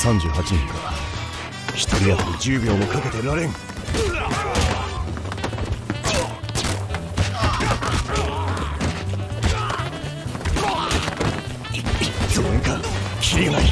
38人か。1人当たり10秒もかけてられん。増援か、キリがない。